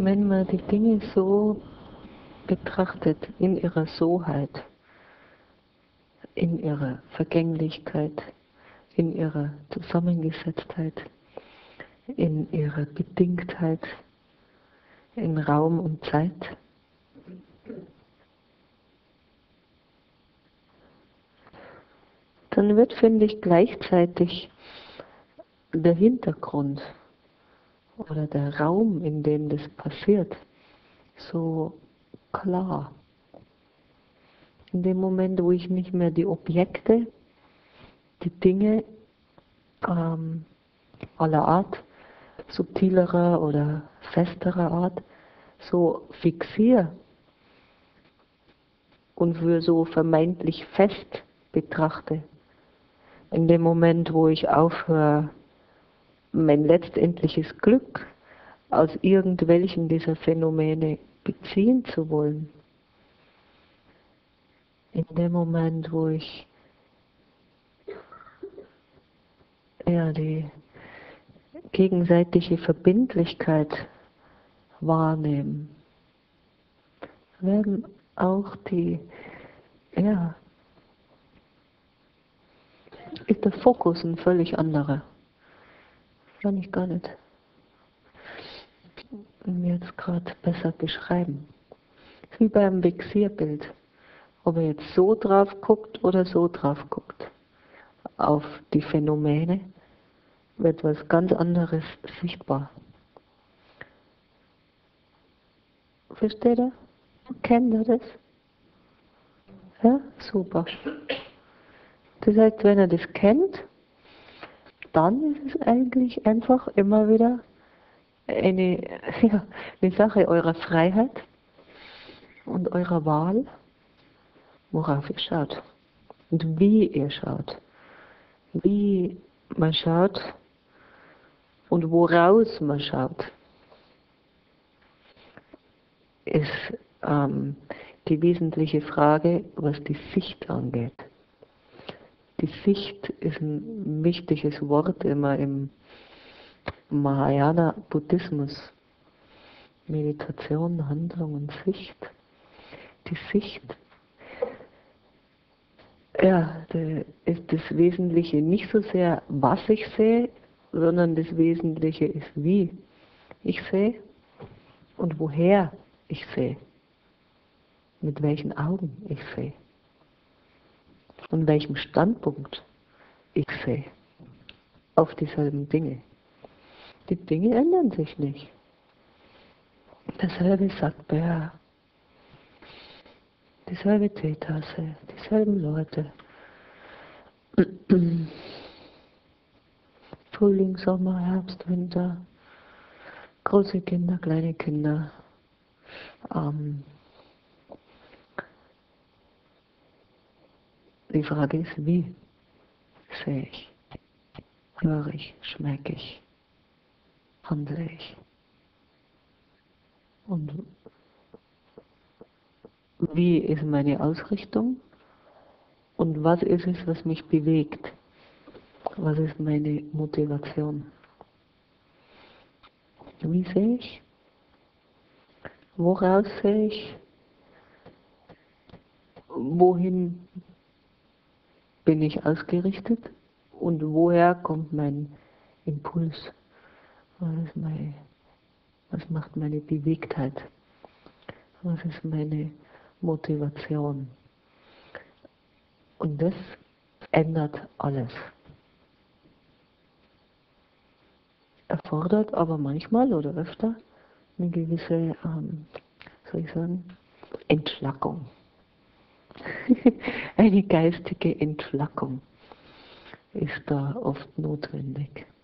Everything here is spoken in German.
wenn man die Dinge so betrachtet, in ihrer Soheit, in ihrer Vergänglichkeit, in ihrer Zusammengesetztheit, in ihrer Bedingtheit, in Raum und Zeit, dann wird, finde ich, gleichzeitig der Hintergrund oder der Raum, in dem das passiert, so klar. In dem Moment, wo ich nicht mehr die Objekte, die Dinge aller Art, subtilerer oder festerer Art, so fixiere und für so vermeintlich fest betrachte. In dem Moment, wo ich aufhöre, mein letztendliches Glück aus irgendwelchen dieser Phänomene beziehen zu wollen. In dem Moment, wo ich die gegenseitige Verbindlichkeit wahrnehme, werden auch ist der Fokus ein völlig anderer. Kann ich gar nicht mir jetzt gerade besser beschreiben. Es ist wie beim Vexierbild. Ob er jetzt so drauf guckt oder so drauf guckt. Auf die Phänomene wird was ganz anderes sichtbar. Versteht ihr? Kennt ihr das? Ja, super. Das heißt, wenn ihr das kennt, dann ist es eigentlich einfach immer wieder eine Sache eurer Freiheit und eurer Wahl, worauf ihr schaut und wie ihr schaut. Wie man schaut und woraus man schaut, ist die wesentliche Frage, was die Sicht angeht. Die Sicht ist ein wichtiges Wort immer im Mahayana-Buddhismus. Meditation, Handlung und Sicht. Die Sicht, ist das Wesentliche nicht so sehr, was ich sehe, sondern das Wesentliche ist, wie ich sehe und woher ich sehe. Mit welchen Augen ich sehe. Von welchem Standpunkt ich sehe. Auf dieselben Dinge. Die Dinge ändern sich nicht. Dasselbe Sattva, dieselbe Teetasse, dieselben Leute. Frühling, Sommer, Herbst, Winter, große Kinder, kleine Kinder. Die Frage ist, wie sehe ich, höre ich, schmecke ich, handle ich. Und wie ist meine Ausrichtung und was ist es, was mich bewegt? Was ist meine Motivation? Wie sehe ich? Woraus sehe ich? Wohin bin ich ausgerichtet? Und woher kommt mein Impuls? Was macht meine Bewegtheit? Was ist meine Motivation? Und das ändert alles. Erfordert aber manchmal oder öfter eine gewisse, Entschlackung. Eine geistige Entschlackung ist da oft notwendig.